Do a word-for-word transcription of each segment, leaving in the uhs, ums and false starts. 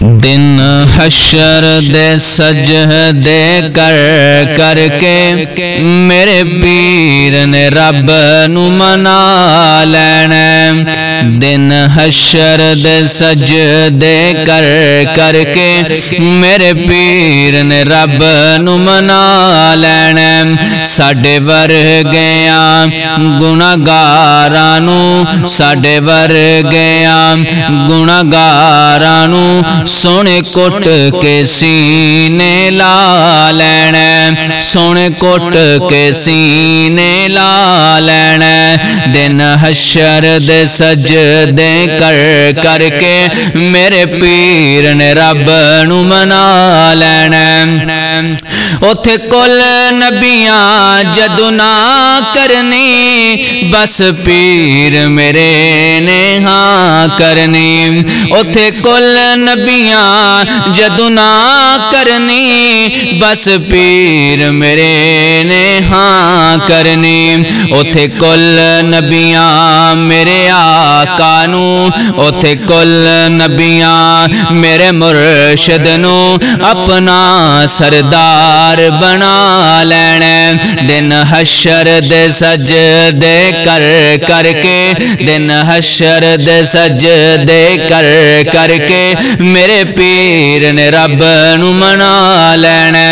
دن حشر دے سجدے کر کر کے میرے پیر نے رب نو منا لینا۔ دن حشر دے سجدے کر کر کے میرے پیر نے رب نو منا لینا۔ ساڈے ورگیاں گناہگاراں نو ساڈے ورگیاں گناہگاراں نو سونے کٹ کے سینے لا لینا، سونے کٹ کے سینے لا لینا۔ دن حشر دے سجدے کر کر کے میرے پیر نے رب نو منا لینا۔ اوتھے کل نبیاں جدو نہ کرنی بس پیر میرے نے ہاں کرنی۔ اوتھے کل نبیاں جدو نہ کرنی بس پیر میرے نے ہاں کرنی۔ اوتھے کل نبیاں میرے آقا نو اوتھے کل نبیاں میرے مرشد نو اپنا سردار بنا لینا۔ دن حشر دے سجدے کر کر کے دن حشر دے سجدے کر کر کے میرے پیر نے رب نو منا لینا۔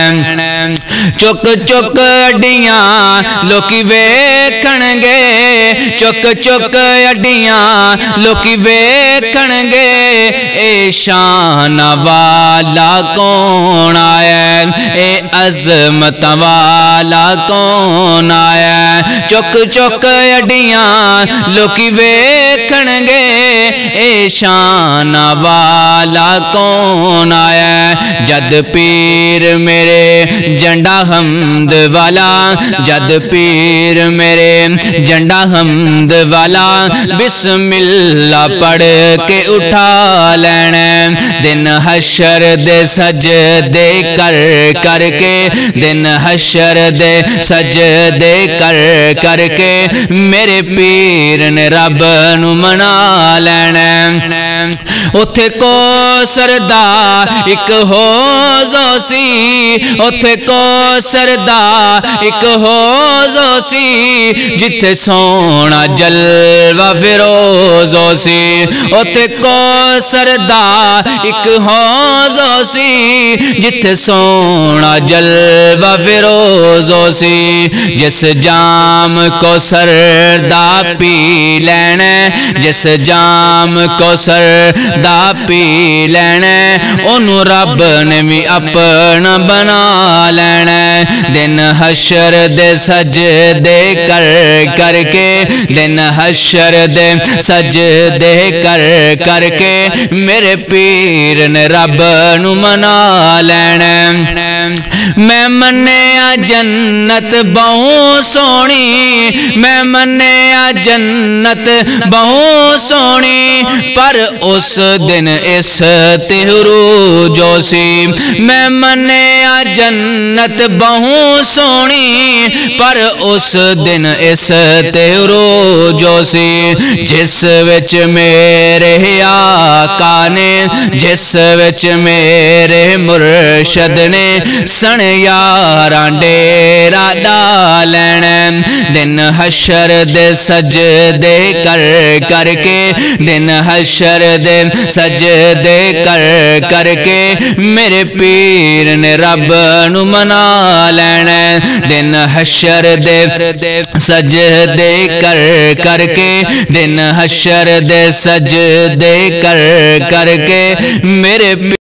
چک چک اڈیاں لوکی ویکھن گے، چک چک اڈیاں لوکی ویکھن گے، اے شان والا کون آیا، اے عظمت والا کون آیا۔ چک چک اڈیاں لوکی ویکھن گے، اے شان والا کون آیا۔ جد پیر میرے جنڈا حمد والا، جد پیر میرے جنڈا حمد والا بسم اللہ پڑھ کے اٹھا لینا۔ دن حشر دے سجدے کر کر کے دن حشر دے سجدے کر کر کے میرے پیر نے رب نو منا لینا۔ اوتھے کوثر دا ایک حوض سی، اوتھے کوثر دا ایک حوض سی، جتھے سونا جلوہ فروز سی۔ اوتھے کوثر دا ایک حوض سی، جتھے سونا جلوہ فروز سی۔ جس جام کوثر دا پی لینا، جس جام کوثر دا پی لینا، انہوں رب نے بھی اپنا بنا لینا۔ دن حشر دے سجدے کر کر کے دن حشر دے سجدے کر کر کے میرے پیر نے رب نو منا لینا۔ میں منیا جنت بہت سونی، میں منیا جنت بہت سونی، پر اس دن اس تہرو جو سی۔ میں منیا جنت بہت سونی، پر اس دن اس تہرو جو سی، جس وچ میرے آقا نے جس وچ میرے مرشد نے سن یاراں ڈیرا لا لینا۔ دن حشر دے سجدے کر کر کے دن حشر دے سجدے کر کر کے میرے پیر نے رب نو منا لینا۔ دن حشر دے سجدے کر کر کے دن حشر دے سجدے کر کر کے میرے